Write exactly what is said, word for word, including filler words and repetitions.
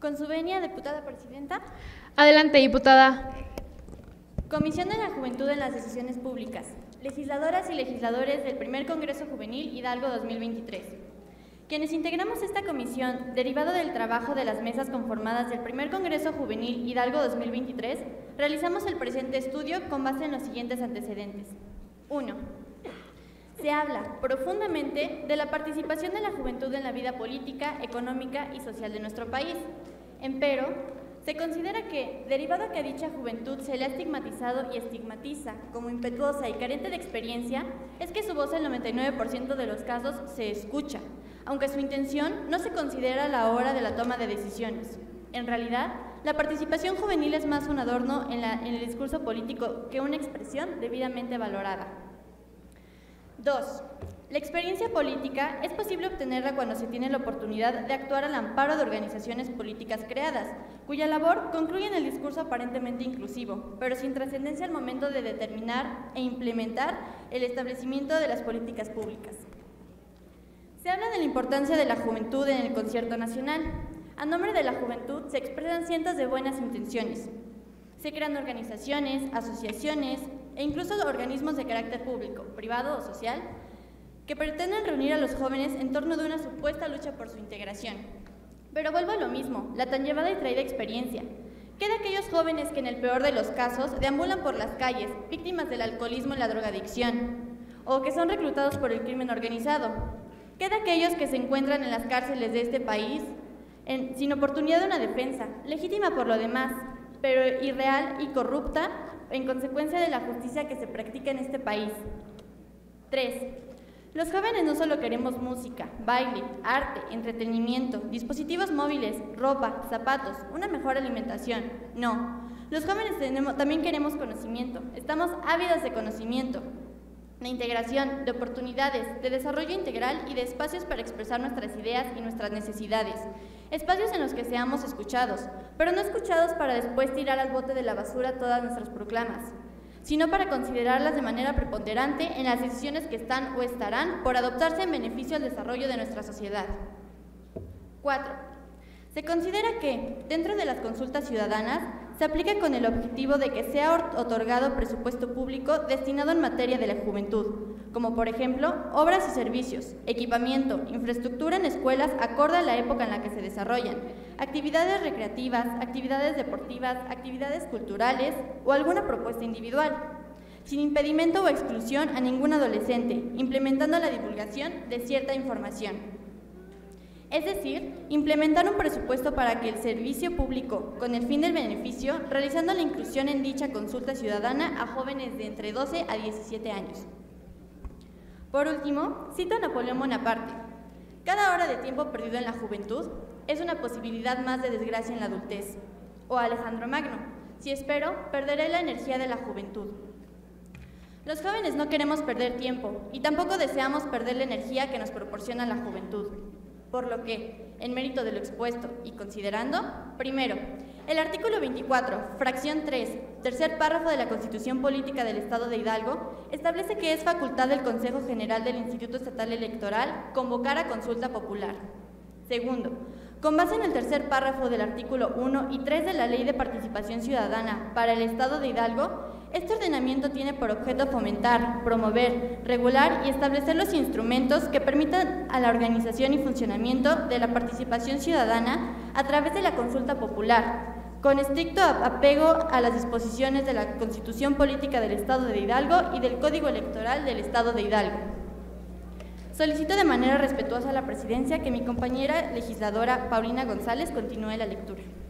Con su venia, diputada presidenta. Adelante, diputada. Comisión de la Juventud en las Decisiones Públicas. Legisladoras y legisladores del primer Congreso Juvenil Hidalgo dos mil veintitrés. Quienes integramos esta comisión, derivado del trabajo de las mesas conformadas del primer Congreso Juvenil Hidalgo dos mil veintitrés, realizamos el presente estudio con base en los siguientes antecedentes. uno. Se habla profundamente de la participación de la juventud en la vida política, económica y social de nuestro país. Empero, se considera que, derivado a que a dicha juventud se le ha estigmatizado y estigmatiza como impetuosa y carente de experiencia, es que su voz en el noventa y nueve por ciento de los casos se escucha, aunque su intención no se considera a la hora de la toma de decisiones. En realidad, la participación juvenil es más un adorno en, la, en el discurso político que una expresión debidamente valorada. dos. La experiencia política es posible obtenerla cuando se tiene la oportunidad de actuar al amparo de organizaciones políticas creadas, cuya labor concluye en el discurso aparentemente inclusivo, pero sin trascendencia al momento de determinar e implementar el establecimiento de las políticas públicas. Se habla de la importancia de la juventud en el concierto nacional. A nombre de la juventud se expresan cientos de buenas intenciones. Se crean organizaciones, asociaciones e incluso organismos de carácter público, privado o social, que pretenden reunir a los jóvenes en torno de una supuesta lucha por su integración. Pero vuelvo a lo mismo, la tan llevada y traída experiencia. ¿Qué de aquellos jóvenes que en el peor de los casos deambulan por las calles, víctimas del alcoholismo y la drogadicción, o que son reclutados por el crimen organizado? ¿Qué de aquellos que se encuentran en las cárceles de este país en, sin oportunidad de una defensa, legítima por lo demás, pero irreal y corrupta en consecuencia de la justicia que se practica en este país? tres. Los jóvenes no solo queremos música, baile, arte, entretenimiento, dispositivos móviles, ropa, zapatos, una mejor alimentación. No, los jóvenes tenemos, también queremos conocimiento, estamos ávidos de conocimiento, de integración, de oportunidades, de desarrollo integral y de espacios para expresar nuestras ideas y nuestras necesidades. Espacios en los que seamos escuchados, pero no escuchados para después tirar al bote de la basura todas nuestras proclamas, sino para considerarlas de manera preponderante en las decisiones que están o estarán por adoptarse en beneficio del desarrollo de nuestra sociedad. cuatro. Se considera que, dentro de las consultas ciudadanas, se aplica con el objetivo de que sea otorgado presupuesto público destinado en materia de la juventud, como por ejemplo, obras y servicios, equipamiento, infraestructura en escuelas acorde a la época en la que se desarrollan, actividades recreativas, actividades deportivas, actividades culturales o alguna propuesta individual, sin impedimento o exclusión a ningún adolescente, implementando la divulgación de cierta información. Es decir, implementar un presupuesto para que el servicio público, con el fin del beneficio, realizando la inclusión en dicha consulta ciudadana a jóvenes de entre doce a diecisiete años. Por último, cito a Napoleón Bonaparte: cada hora de tiempo perdido en la juventud es una posibilidad más de desgracia en la adultez. O a Alejandro Magno: si espero, perderé la energía de la juventud. Los jóvenes no queremos perder tiempo y tampoco deseamos perder la energía que nos proporciona la juventud. Por lo que, en mérito de lo expuesto y considerando, primero, el artículo veinticuatro, fracción tres, tercer párrafo de la Constitución Política del Estado de Hidalgo, establece que es facultad del Consejo General del Instituto Estatal Electoral convocar a consulta popular. Segundo, con base en el tercer párrafo del artículo uno y tres de la Ley de Participación Ciudadana para el Estado de Hidalgo, este ordenamiento tiene por objeto fomentar, promover, regular y establecer los instrumentos que permitan a la organización y funcionamiento de la participación ciudadana a través de la consulta popular, con estricto apego a las disposiciones de la Constitución Política del Estado de Hidalgo y del Código Electoral del Estado de Hidalgo. Solicito de manera respetuosa a la presidencia que mi compañera legisladora Paulina González continúe la lectura.